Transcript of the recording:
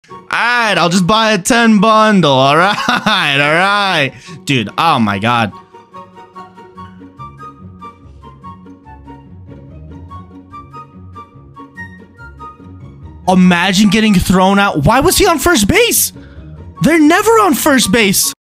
Alright, I'll just buy a 10 bundle. Alright, alright. Dude, oh my god. Imagine getting thrown out. Why was he on first base? They're never on first base.